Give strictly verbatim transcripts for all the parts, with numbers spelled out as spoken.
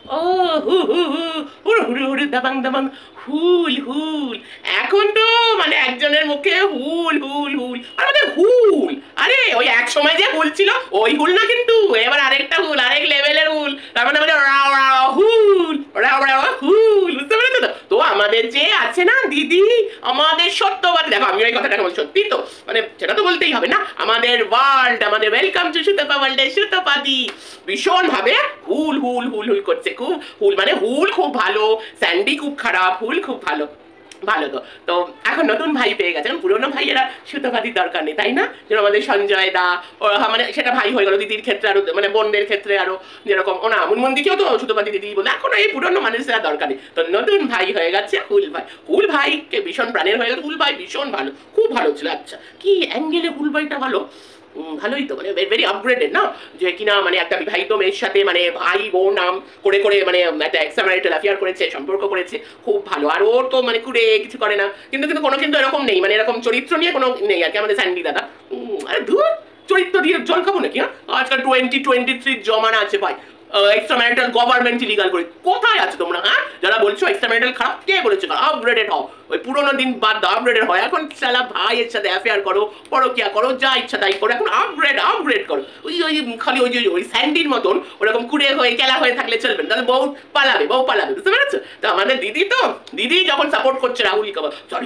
ও হু হু হু হুড়ু হুড়ু হুড়ু দাবাং দাবাং হুল হুল। এখন তো মানে একজনের মুখে হুল হুল হুল আর আমাদের হুল, আরে ওই এক সময় যে হুল ছিল ওই হুল না, কিন্তু এবার আরেকটা হুল, আরেক লেভেলের হুল, তার মানে আমাদের রাও রাও হুল, রাও রাও হুল, বুঝতে পেরেছো তো? তো আমাদের যে আছে না দিদি, আমাদের সত্যবাদী, দেখো আমি ওই কথাটা বলছি সত্যি তো, মানে সেটা তো বলতেই হবে না, আমাদের ওয়ার্ল্ড, আমাদের ওয়েলকাম টু সুতপা ওয়ার্ল্ডের সুতপাদি ভীষণ ভাবে হুল হুল হুল হুল করছে, খুব হুল, মানে হুল খুব ভালো, স্যান্ডি খুব খারাপ, হুল খুব ভালো ভালো। তো তো এখন নতুন ভাই পেয়ে গেছে, পুরোনো ভাইয়েরা সুতপাদির দরকার নেই, তাই না? যেরকম আমাদের সঞ্জয় দা, মানে সেটা ভাই হয়ে গেল, দিদির ক্ষেত্রে আরো, মানে বোনদের ক্ষেত্রে আরো যেরকম ও না মুনমন্দিকেও তো সুতপাদি দিদি বলে, এখন এই পুরোনো মানুষেরা দরকার নেই। তো নতুন ভাই হয়ে গেছে হুল ভাই, হুল ভাইকে ভীষণ প্রাণের হয়ে গেছে, হুল ভাই ভীষণ ভালো, খুব ভালো ছিল। আচ্ছা কি অ্যাঙ্গেলে হুল ভাইটা ভালো? ভালোই তো, মানে ভেরি আপগ্রেডেড না, যে কিনা মানে একটা বিবাহিত মেয়ের সাথে মানে ভাই বোন নাম করে করে মানে একটা এক্সট্রাম্যারিটাল অ্যাফেয়ার করেছে, সম্পর্ক করেছে, খুব ভালো। আর ওর তো মানে কুড়ে কিছু করে না, কিন্তু কিন্তু কোনো কিন্তু এরকম নেই, মানে এরকম চরিত্র নিয়ে কোনো নেই আর কি আমাদের স্যান্ডি দাদা। আরে ধুর, চরিত্র দিয়ে জল খাবো নাকি? হ্যাঁ, আজকাল টোয়েন্টি টোয়েন্টি থ্রি জমানা আছে ভাই, এক্সট্রাম্যারিটাল গভর্নমেন্ট লিগাল করে, কোথায় আছে তোমরা? হ্যাঁ, যারা বলছো এক্সট্রাম্যারিটাল খারাপ, কে বলেছে? আপগ্রেডেড হও, ওই পুরোনো দিন বাদ দাও, আপগ্রেডেড হয়। এখন সালা ভাইয়ের সাথে অ্যাফেয়ার করো, পরকিয়া করো, যা ইচ্ছা তাই করো, এখন আপগ্রেড আপগ্রেড করো। ওই ওই খালি ওই যে ওই স্যান্ডির মতন ওরকম কুড়ে হয়ে কেলা হয়ে থাকলে চলবে না, তাহলে বউ পালাবে, বউ পালাবে, বুঝতে পেরেছো তো? আমাদের দিদি তো, দিদি যখন সাপোর্ট করছে রাহুল কে, সরি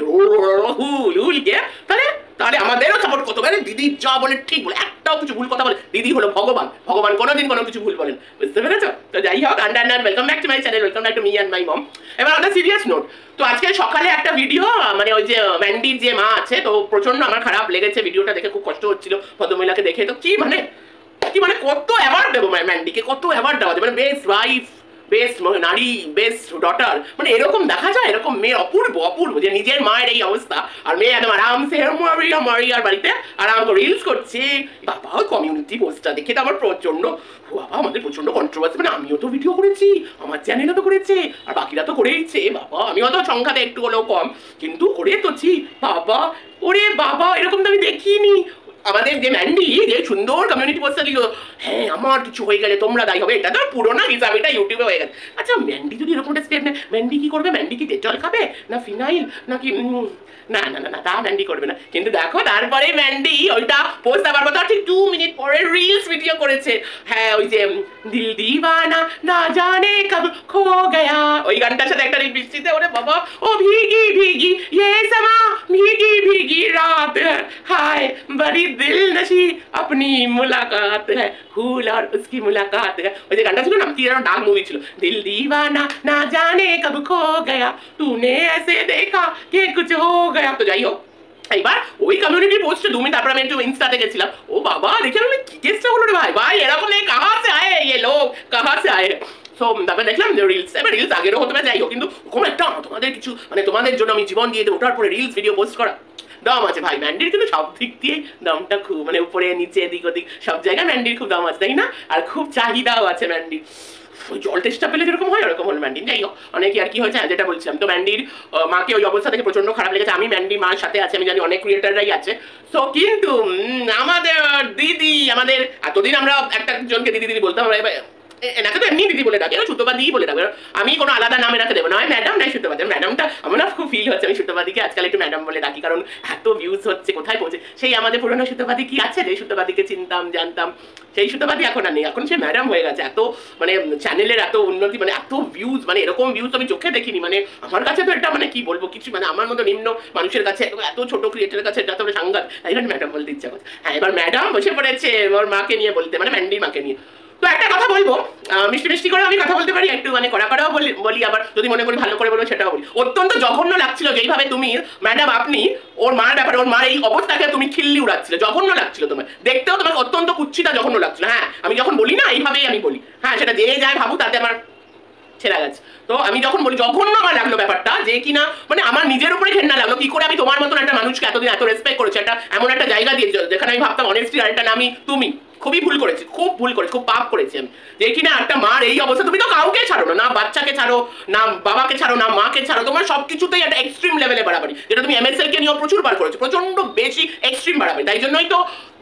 হুল হুলকে, তাহলে তাহলে আমাদেরও সাপোর্ট করতে পারে। দিদি যা বলে ঠিক বলে, একটাও কিছু ভুল কথা বলে, দিদি হলো ভগবান, ভগবান কোনোদিন কোনো কিছু ভুল বলেন, বুঝতে পেরেছো তো? যাই হোক, under under welcome back to my channel, welcome back to me and my mom. এবার একটা সিরিয়াস নোট, তো আজকে সকালে একটা ভিডিও, মানে ওই যে ম্যান্ডির যে মা আছে, তো প্রচন্ড আমার খারাপ লেগেছে ভিডিওটা দেখে, খুব কষ্ট হচ্ছিল ভদ্রমহিলাকে দেখে। তো কি মানে কি মানে কত অ্যাওয়ার্ড দেবো ম্যান্ডিকে, কত অ্যাওয়ার্ড দেওয়া যায়, মানে বেস্ট ওয়াইফ, বেস্ট নারী, বেস্ট ডটার, মানে এরকম দেখা যায়? এরকম মেয়ের অপূর্ব অপূর্ব, যে নিজের মায়ের এই অবস্থা আর মেয়ে একদম আরামসে মারিয়া মারিয়ার বাড়িতে আরাম করে রিলস করছে। বাবা কমিউনিটি পোস্টটা দেখে তো আমার প্রচন্ড, বাবা আমাদের প্রচন্ড কন্ট্রোভার্সি, মানে আমিও তো ভিডিও করেছি, আমার চ্যানেলও তো করেছে, আর বাকিরা তো করেইছে। বাবা আমিও তো সংখ্যাতে একটু হলেও কম, কিন্তু করে তোছি বাবা, ওরে বাবা এরকম তো আমি দেখিনি। আমাদের যে ম্যান্ডি যে সুন্দর কমিউনিটি পোস্টটা দিল, হ্যাঁ আমার কিছু হয়ে গেলে তোমরা দায়ী হবে, এটা তো পুরোনো হিসাব, এটা ইউটিউবে হয়ে গেছে। আচ্ছা ম্যান্ডি যদি এরকম একটা স্টেপ নেয়, ম্যান্ডি কি করবে? ম্যান্ডি কি ডেটল খাবে, না ফিনাইল, নাকি? না না না না, তা ম্যান্ডি করবে না। কিন্তু দেখো তারপরে ম্যান্ডি ওইটা পোস্ট দেওয়ার পর ঠিক দু মিনিট পরে রিলস ভিডিও করেছে। হ্যাঁ ওই যে দিল দিওয়ানা না জানে কব খো গয়া, ওই গানটার সাথে একটা বৃষ্টিতে, ওরে বাবা ও ভিগি ভিগি ये समा भीगी भीगी रात है, हाय बड़ी दिल नशी अपनी मुलाकात है, फूल और उसकी मुलाकात है। ওই যে গানটা ছিল না, কি ডাক মুভি ছিল, দিল দিওয়ানা না জানে কব খো গয়া, तूने ऐसे देखा कि कुछ हो गया। তো যাই হোক, এইবার ওই কমিউনিটি পোস্টে দু মিনিট, তারপর আমি একটু ইনস্টাতে গেছিলাম, ও বাবা দেখে আমি কি কেসটা হলো রে ভাই, ভাই এরকম নেই, কাহা সে আয়ে ये लोग, কাহা সে আয়ে। সো তারপরে দেখলাম যে রিলস, এবার রিলস আগেরও হতে পারে, যাই হোক, কিন্তু কোনো একটা তোমাদের কিছু, মানে তোমাদের জন্য আমি জীবন দিয়ে দেবো, ওঠার পরে রিলস ভিডিও পোস্ট করা দাম আছে ভাই ম্যান্ডির, কিন্তু সব দিক দিয়ে দামটা খুব, মানে উপরে নিচে এদিক ওদিক সব জায়গায় ম্যান্ডির খুব দাম আছে, তাই না? আর খুব চাহিদাও আছে ম্যান্ডির, ওই জল টেস্টটা পেলে যেরকম হয় ওরকম হল ম্যান্ডির। যাই হোক, অনেকে আর কি হয়েছে যেটা বলছিলাম, তো ম্যান্ডির মাকে ওই অবস্থা থেকে প্রচন্ড খারাপ লেগেছে। আমি ম্যান্ডির মার সাথে আছে, আমি জানি অনেক ক্রিয়েটাররাই আছে। সো কিন্তু আমাদের দিদি, আমাদের এতদিন আমরা একটা জনকে দিদি দিদি বলতাম, এনাকে তো এমনি দিদি বলে ডাকে, সুতপাদি বলে ডাকে, আমি কোনো আলাদা নামে রাখতে দেবো না, ম্যাডাম নাই সুতপাদি। ম্যাডামটা আমার না খুব ফিল হচ্ছে, আমি সুতপাদিকে আজকাল একটু ম্যাডাম বলে ডাকি, কারণ এত ভিউজ হচ্ছে, কোথায় পৌঁছে। সেই আমাদের পুরোনো সুতপাদি কি আছে, যে সুতপাদিকে চিনতাম জানতাম, সেই সুতপাদি এখন আর নেই, এখন সে ম্যাডাম হয়ে গেছে। এত মানে চ্যানেলের এত উন্নতি, মানে এত ভিউজ, মানে এরকম ভিউজ আমি চোখে দেখিনি। মানে আমার কাছে তো এটা মানে কি বলবো, কিছু মানে আমার মতো নিম্ন মানুষের কাছে, এত ছোট ক্রিয়েটারের কাছে এটা তো সাংঘাত, তাই ম্যাডাম বলতে ইচ্ছা করছে। হ্যাঁ এবার ম্যাডাম বসে পড়েছে ওর মাকে নিয়ে বলতে, মানে ম্যান্ডির মাকে নিয়ে। তো একটা কথা বলবো, মিষ্টি মিষ্টি করে আমি কথা বলতে পারি, একটু মানে কড়া কড়াও বলি বলি আবার যদি মনে করি ভালো করে বলবো সেটাও বলি। অত্যন্ত জঘন্য লাগছিল যেইভাবে তুমি ম্যাডাম, আপনি ওর মার ব্যাপারে, ওর মার এই অবস্থাকে তুমি খিল্লি উড়াচ্ছিলে, জঘন্য লাগছিল তোমার দেখতেও, তোমাকে অত্যন্ত কুচ্ছিটা জঘন্য লাগছিল। হ্যাঁ আমি যখন বলি না এইভাবেই আমি বলি, হ্যাঁ সেটা যে যায় ভাবু, তাতে আমার ছেড়া গেছে। তো আমি যখন বলি জঘন্য আমার লাগলো ব্যাপারটা, যে কিনা মানে আমার নিজের উপরে ঘেন্না লাগলো, কি করে আমি তোমার মতন একটা মানুষকে এতদিন এত রেসপেক্ট করেছি, একটা এমন একটা জায়গা দিয়েছি যেখানে আমি ভাবতাম অনেস্টি আর একটা নামই তুমি, খুবই ভুল করেছি, খুব ভুল করেছি, খুব পাপ করেছি আমি, যে কিনা একটা মার এই অবস্থা, তুমি তো কাউকে ছাড়ো না, না বাচ্চাকে ছাড়ো, না বাবাকে ছাড়ো, না মাকে ছাড়ো, তোমার সবকিছুতেই একটা এক্সট্রিম লেভেলে বাড়াবাড়ি, যেটা তুমি এমএসএল কে নিয়েও প্রচুর বার করেছো, প্রচন্ড বেশি এক্সট্রিম বাড়াবাড়ি। তাই জন্যই তো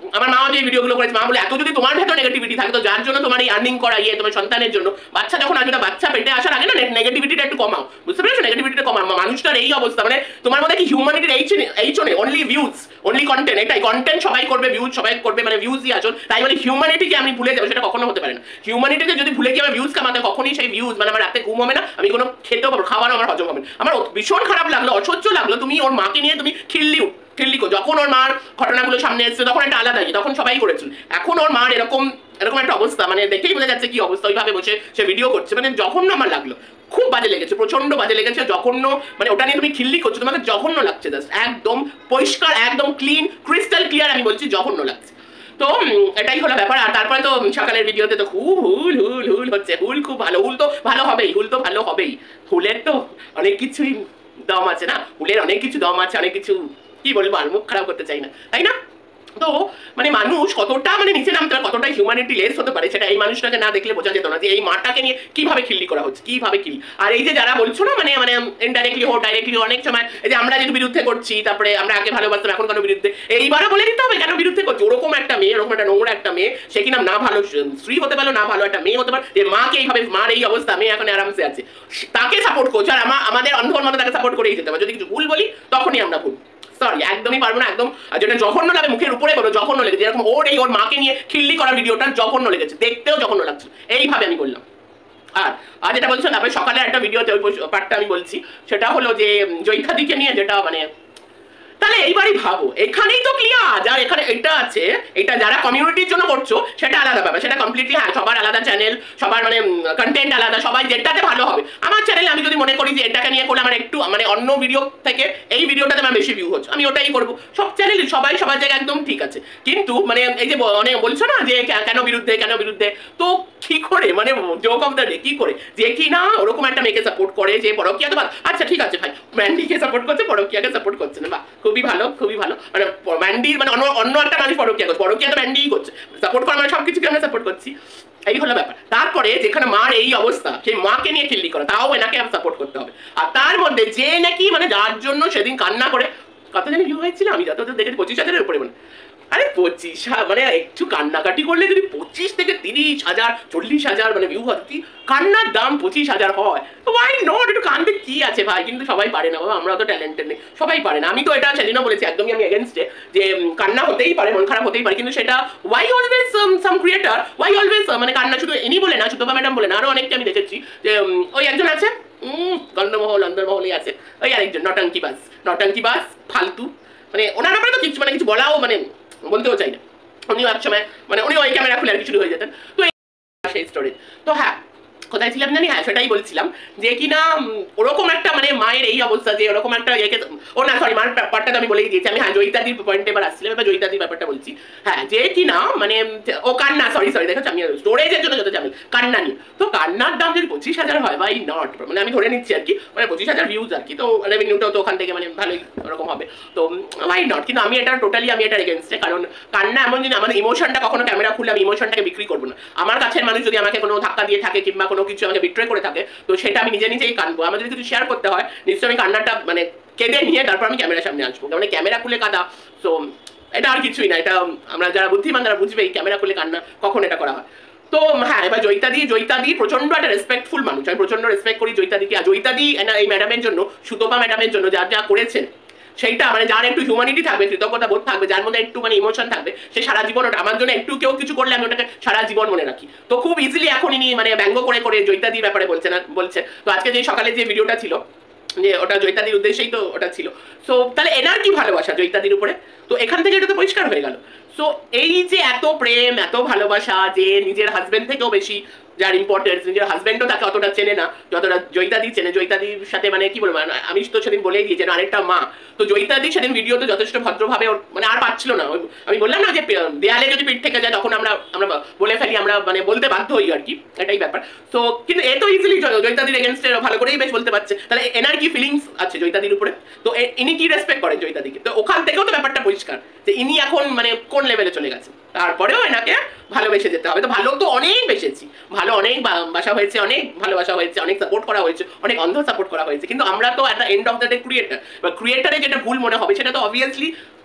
আমার মা যে ভিডিওগুলো করেছে, মা বলে এত যদি তোমার ভেতর নেগেটিভিটি থাকে, তো যার জন্য তোমার এই আর্নিং করা ইয়ে তোমার সন্তানের জন্য, বাচ্চা যখন আসবে, বাচ্চা পেটে আসার আগে না নেগেটিভিটিটা একটু কমাও, বুঝতে পেরেছো? নেগেটিভিটিটা কমাও। মানুষটার এই অবস্থা, মানে তোমার মধ্যে কি হিউম্যানিটির এইচ এইচ নেই, অনলি ভিউজ, অনলি কন্টেন্ট। এটাই কন্টেন্ট সবাই করবে, ভিউজ সবাই করবে, মানে ভিউজই আসল। তাই বলে হিউম্যানিটিকে আমি ভুলে যাবো, সেটা কখনো হতে পারে না। হিউম্যানিটিকে যদি ভুলে গিয়ে আমার ভিউজ কামাতে, কখনই সেই ভিউজ মানে আমার রাতে ঘুম হবে না, আমি কোনো খেতেও পারবো, খাওয়ারও আমার হজম হবে না। আমার ভীষণ খারাপ লাগলো, অসহ্য লাগলো, তুমি ওর মাকে নিয়ে তুমি খিল্লি খিল্লি করো। যখন ওর মার ঘটনাগুলো সামনে এসেছে তখন একটা আলাদাই, তখন সবাই করেছিল। এখন ওর মার এরকম এরকম একটা অবস্থা, মানে দেখেই বোঝা যাচ্ছে কি অবস্থা, ওইভাবে বসে সে ভিডিও করছে, মানে জঘন্য আমার লাগলো, খুব বাজে লেগেছে, প্রচন্ড বাজে লেগেছে, জঘন্য। মানে ওটা নিয়ে তুমি খিল্লি করছো, তোমাকে জঘন্য লাগছে, জাস্ট একদম পরিষ্কার, একদম ক্লিন, ক্রিস্টাল ক্লিয়ার আমি বলছি, জঘন্য লাগছে। তো এটাই হলো ব্যাপার। আর তারপরে তো সকালের ভিডিওতে তো খুব হুল হুল হুল হচ্ছে, হুল খুব ভালো, হুল তো ভালো হবেই, হুল তো ভালো হবেই, হুলের তো অনেক কিছুই দম আছে না, হুলের অনেক কিছু দম আছে, অনেক কিছু, কি বলবো, আর মুখ খারাপ করতে চাই না, তাই না? তো মানে মানুষ কতটা মানে নিচে নামতে পারে, কতটা হিউম্যানিটি লেস হতে পারে, সেটা এই মানুষটাকে না দেখলে বোঝা যেত না, যে এই মাটাকে নিয়ে কিভাবে খিল্লি করা হচ্ছে, কিভাবে খিল্লি। আর এই যে যারা বলছো না, মানে মানে ইনডাইরেক্টলি হোক ডাইরেক্টলি, অনেক সময় এই যে আমরা যেহেতু বিরুদ্ধে করছি, তারপরে আমরা আগে ভালোবাসতাম, এখন কেন বিরুদ্ধে, এইবারও বলে দিতে হবে কেন বিরুদ্ধে করছি। ওরকম একটা মেয়ে, ওরকম একটা নোংরা একটা মেয়ে, সে কিনা না ভালো স্ত্রী হতে পারলো, না ভালো একটা মেয়ে হতে পারে, যে মাকে এইভাবে, মার এই অবস্থা, মেয়ে এখন আরামসে আছে, তাকে সাপোর্ট করছো। আর আমাদের অন্ধর মতো তাকে সাপোর্ট করেই যেতে হবে, যদি কিছু ভুল বলি তখনই আমরা ভুল, সরি, একদমই পারবো না, একদম যেটা জঘন্য লাগে, মুখের উপরে বলো জঘন্য লেগেছে, যেরকম ওর এই ওর মাকে নিয়ে খিল্লি করা ভিডিওটা জঘন্য লেগেছে, দেখতেও জঘন্য লাগছে, এইভাবে আমি বললাম। আর আর যেটা বলছো, তারপরে সকালে একটা ভিডিওতে ওই পার্টটা আমি বলছি, সেটা হলো যে জয়িতাদিকে নিয়ে, যেটা মানে তাহলে এইবারই ভাবো, এখানেই তো ক্লিয়ার, যা এখানে এটা আছে, এটা যারা কমিউনিটির জন্য করছো সেটা আলাদা ব্যাপার, সেটা কমপ্লিটলি, হ্যাঁ সবার আলাদা চ্যানেল, সবার মানে কন্টেন্ট আলাদা, সবাই যেটাতে ভালো হবে। আমার চ্যানেলে আমি যদি মনে করি যে এটাকে নিয়ে করলে আমার একটু মানে অন্য ভিডিও থেকে এই ভিডিওটাতে আমার বেশি ভিউ হচ্ছে, আমি ওটাই করবো। সব চ্যানেল সবাই সবার জায়গায় একদম ঠিক আছে, কিন্তু মানে এই যে মানে বলছো না যে কেন বিরুদ্ধে কেন বিরুদ্ধে, তো কি করে মানে জোক অফ দ্য ডে, কি করে যে কি না ওরকম একটা মেয়েকে সাপোর্ট করে, যে পরকিয়া তো, আচ্ছা ঠিক আছে ভাই, ম্যান্ডিকে সাপোর্ট করছে, পরকিয়াকে সাপোর্ট করছে না, বা খুবই ভালো, খুবই ভালো। মানে ম্যান্ডির মানে অন্য অন্য একটা মানুষ পরকিয়া করছে, পরকিয়া তো ম্যান্ডিই করছে, সাপোর্ট করা মানে সবকিছুকে আমরা সাপোর্ট করছি, এই হলো ব্যাপার। তারপরে যেখানে মার এই অবস্থা, সেই মাকে নিয়ে খিল্লি করা, তাও এনাকে সাপোর্ট করতে হবে। আর তার মধ্যে যে নাকি মানে যার জন্য সেদিন কান্না করে, কত জানি ভিউ হয়েছিল, আমি যতদূর দেখেছি পঁচিশ হাজারের উপরে, মানে আরে পঁচিশ মানে একটু কান্নাকাটি করলে যদি পঁচিশ থেকে তিরিশ হাজার চল্লিশ হাজার মানে ভিউ হয়, কি কান্নার দাম পঁচিশ হাজার হয়, ওয়াই নট, একটু কান্দে কি আছে ভাই, কিন্তু সবাই পারে না বাবা, আমরা তো ট্যালেন্টেড নেই, সবাই পারে না। আমি তো এটা সেদিনও বলেছি, একদমই আমি এগেনস্টে, যে কান্না হতেই পারে, মন খারাপ হতেই পারে, কিন্তু সেটা why always some creator, why always মানে কান্না শুধু ইনি বলে না, সুতপা ম্যাডাম বলে না, আরো অনেকটা আমি দেখেছি, যে ওই একজন আছে হম গন্ধমহল অন্দরমহলই আছে, ওই আরেকজন নটাঙ্কিবাজ, নটাঙ্কিবাজ ফালতু, মানে ওনার ব্যাপারে তো কিছু মানে কিছু বলাও মানে বলতেও চাই না, উনিও এক সময় মানে উনি ওই ক্যামেরা খুলে আর কি শুরু হয়ে যেতেন। তো সেই স্টোরি, তো হ্যাঁ কোথায় ছিলাম জানি, হ্যাঁ সেটাই বলছিলাম, যে কিনা ওরকম একটা মানে মায়ের এই অবস্থা, যে ওরকম একটা ইয়েকে, ও না সরি মার ব্যাপারটা তো আমি বলেই দিয়েছি, আমি হ্যাঁ জয়িতাদির পয়েন্টে এবার আসছিলাম, এবার জয়িতাদির ব্যাপারটা বলছি। হ্যাঁ যে কিনা মানে ও কান্না, সরি সরি দেখো আমি স্টোরেজের জন্য যত যাবে কান্না নিয়ে, তো কান্নার দাম যদি পঁচিশ হাজার হয়, বাই নট, মানে আমি ধরে নিচ্ছি আর কি, মানে পঁচিশ হাজার ভিউজ আর কি, তো রেভিনিউটাও তো ওখান থেকে মানে ভালোই ওরকম হবে, তো বাই নট। কিন্তু আমি এটা টোটালি আমি এটা এগেনস্টে, কারণ কান্না এমন জিনিস, আমার ইমোশনটা কখনো ক্যামেরা খুলে আমি ইমোশনটাকে বিক্রি করবো না। আমার কাছের মানুষ যদি আমাকে কোনো ধাক্কা দিয়ে থাকে কিংবা কোনো কিছু আমাকে বিট্রে করে থাকে, তো সেটা আমি নিজে নিজেই কাঁদবো। আমার যদি কিছু শেয়ার করতে হয় নিশ্চয়ই আমি কান্নাটা মানে কেঁদে নিয়ে তারপর আমি ক্যামেরার সামনে আসবো, মানে ক্যামেরা খুলে কাঁদা, তো এটা আর কিছুই না, এটা আমরা যারা বুদ্ধিমান তারা বুঝবেই ক্যামেরা খুলে কান্না কখন এটা করা হয়। তো হ্যাঁ এবার জয়িতাদি, জয়িতাদি প্রচন্ড একটা রেসপেক্টফুল মানুষ, আমি প্রচন্ড রেসপেক্ট করি জয়িতাদিকে। আর জয়িতাদি এই ম্যাডামের জন্য, সুতপা ম্যাডামের জন্য যা যা করেছেন, সেইটা মানে যার একটু হিউম্যানিটি থাকবে, কৃতজ্ঞতা বোধ থাকবে, যার মধ্যে একটু মানে ইমোশন থাকবে, সে সারা জীবন ওটা আমার জন্য একটু কেউ কিছু করলে আমি ওটাকে সারা জীবন মনে রাখি। তো খুব ইজিলি এখন ইনি মানে ব্যঙ্গ করে করে জয়িতাদির ব্যাপারে বলছে না বলছে। তো আজকে যে সকালে যে ভিডিওটা ছিল, যে ওটা জয়িতাদির উদ্দেশ্যেই তো ওটা ছিল, সো তাহলে এনার কি ভালোবাসা জয়িতাদির উপরে, তো এখান থেকে এটা তো পরিষ্কার হয়ে গেল। সো এই যে এত প্রেম এত ভালোবাসা, যে নিজের হাজবেন্ড থেকেও বেশি যার ইম্পর্টেন্স, নিজের হাজবেন্ডও তাকে অতটা চেনে না যতটা জয়িতাদি চেনে। জয়িতাদির সাথে মানে কি বলবো, আমি তো সেদিন বলেই দিয়েছি আরেকটা মা, তো জয়িতাদি সেদিন ভিডিওতে যথেষ্ট ভদ্রভাবে মানে আর পাচ্ছিল না, আমি বললাম না যে দেয়ালে যদি পিঠ থেকে যায় তখন আমরা আমরা বলে ফেলি, আমরা মানে বলতে বাধ্য হই আর কি, এটাই ব্যাপার। তো কিন্তু এ তো ইজিলি জয়িতাদির এগেনস্টে ভালো করেই বেশ বলতে পারছে, তাহলে এনার কি ফিলিংস আছে জয়িতাদির উপরে, তো ইনি কি রেসপেক্ট করেন জয়িতাদিকে, তো ওখান থেকেও তো ব্যাপারটা পরিষ্কার যে ইনি এখন মানে কোন লেভেলে চলে গেছে। তারপরেও এনাকে ভালোবেসে যেতে হবে, তো ভালো তো অনেক বেসেছি, ভালো অনেক বাসা হয়েছে, অনেক ভালোবাসা হয়েছে, অনেক সাপোর্ট করা হয়েছে, অনেক অন্ধ সাপোর্ট করা হয়েছে, কিন্তু আমরা তো at the end of the day creator, বা ক্রিয়েটারে যেটা ভুল মনে হবে সেটা তো অবভিয়াসলি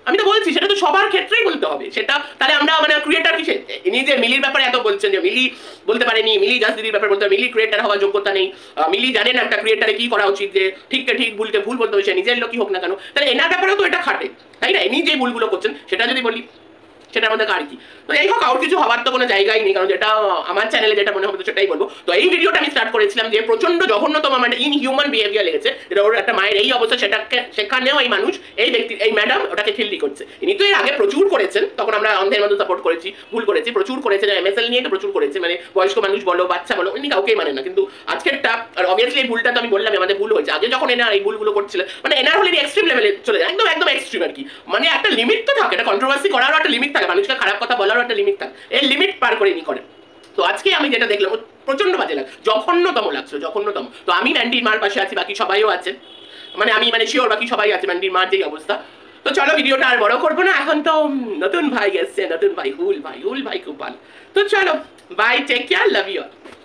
আমি তো বলছি সেটা তো সবার ক্ষেত্রেই বলতে হবে সেটা, তাহলে আমরা মানে ক্রিয়েটার কিসে? ইনি যে মিলির ব্যাপারে এত বলছেন যে মিলি বলতে পারেনি, মিলি জাস্ট দিদির ব্যাপারে বলতে মিলি ক্রিয়েটার হওয়ার যোগ্যতা নেই, মিলি জানেন একটা ক্রিয়েটারে কি করা উচিত, যে ঠিককে ঠিক ভুলকে ভুল বলতে হবে, সে নিজের লোকই হোক না কেন, তাহলে এনার ব্যাপারেও তো এটা খাটে, তাই না? ইনি যে ভুলগুলো করছেন সেটা যদি বলি সেটা আমাদের আর কি। তো এই হোক, আর কিছু হওয়ার তো কোনো জায়গায় নেই, কারণ যেটা আমার চ্যানেলে যেটা মনে হবে সেটাই বলবো। তো এই ভিডিওটা আমি স্টার্ট করেছিলাম যে প্রচন্ড জঘন্যতম মানে ইন হিউম্যান বিহেভিয়ার লেগেছে, যেটা ওর একটা মায়ের এই অবস্থা, সেটাকে সেখানেও এই মানুষ এই ব্যক্তি এই ম্যাডাম ওটাকে খিল্লি করছে। ইনি তো এর আগে প্রচুর করেছেন, তখন আমরা অন্ধের মতো সাপোর্ট করেছি, ভুল করেছি, প্রচুর করেছেন, এমএসএল নিয়ে তো প্রচুর করেছে, মানে বয়স্ক মানুষ বলো বাচ্চা বলো উনি কাউকেই মানেন না। কিন্তু আজকেরটা আর অবভিয়াসলি এই ভুলটা তো আমি বললাম আমাদের ভুল হয়েছে, আগে যখন এনার এই ভুলগুলো করছিল মানে এনার হলে এক্সট্রিম লেভেলে চলে যায়, একদম একদম এক্সট্রিম আর কি। মানে একটা লিমিট তো থাকে, একটা কন্ট্রোভার্সি করারও একটা লিমিট থাকে, মানুষকে খারাপ কথা বলারও একটা লিমিট থাকে, এই লিমিট পার করে নি করে। তো আজকে আমি যেটা দেখলাম প্রচন্ড বাজে লাগে, জঘন্যতম লাগছে, জঘন্যতম। তো আমি ম্যান্ডির মার পাশে আছি, বাকি সবাইও আছে, মানে আমি মানে শিওর বাকি সবাই আছে ম্যান্ডির মার যেই অবস্থা। তো চলো ভিডিওটা আর বড় করবো না, এখন তো নতুন ভাই এসছে, নতুন ভাই হুল ভাই, হুল ভাই খুব ভালো। তো চলো bye, take care, love you.